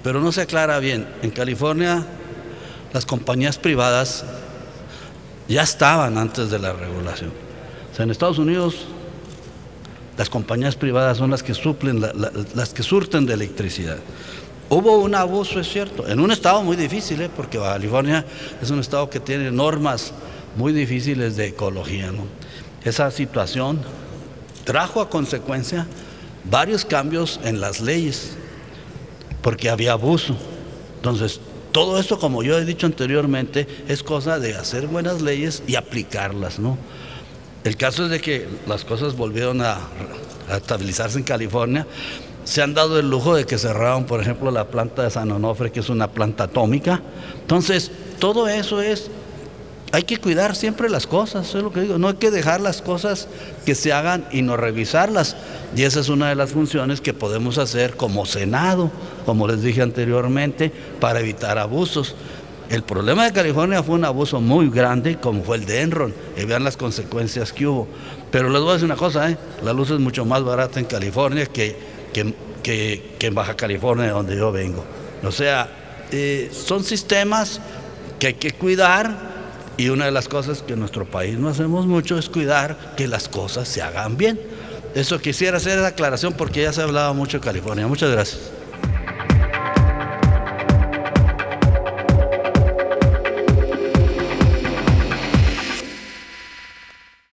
pero no se aclara bien. En California las compañías privadas ya estaban antes de la regulación. O sea, en Estados Unidos las compañías privadas son las que suplen, las que surten de electricidad. Hubo un abuso, es cierto, en un estado muy difícil, porque California es un estado que tiene normas muy difíciles de ecología, ¿no? Esa situación trajo a consecuencia varios cambios en las leyes, porque había abuso. Entonces, todo esto, como yo he dicho anteriormente, es cosa de hacer buenas leyes y aplicarlas, ¿no? El caso es de que las cosas volvieron a estabilizarse en California. Se han dado el lujo de que cerraron, por ejemplo, la planta de San Onofre, que es una planta atómica. Entonces, todo eso hay que cuidar siempre las cosas, es lo que digo. No hay que dejar las cosas que se hagan y no revisarlas. Y esa es una de las funciones que podemos hacer como Senado, como les dije anteriormente, para evitar abusos. El problema de California fue un abuso muy grande, como fue el de Enron, y vean las consecuencias que hubo. Pero les voy a decir una cosa, la luz es mucho más barata en California que en Baja California, de donde yo vengo. O sea, son sistemas que hay que cuidar, y una de las cosas que en nuestro país no hacemos mucho es cuidar que las cosas se hagan bien. Eso quisiera hacer esa aclaración porque ya se ha hablado mucho de California. Muchas gracias.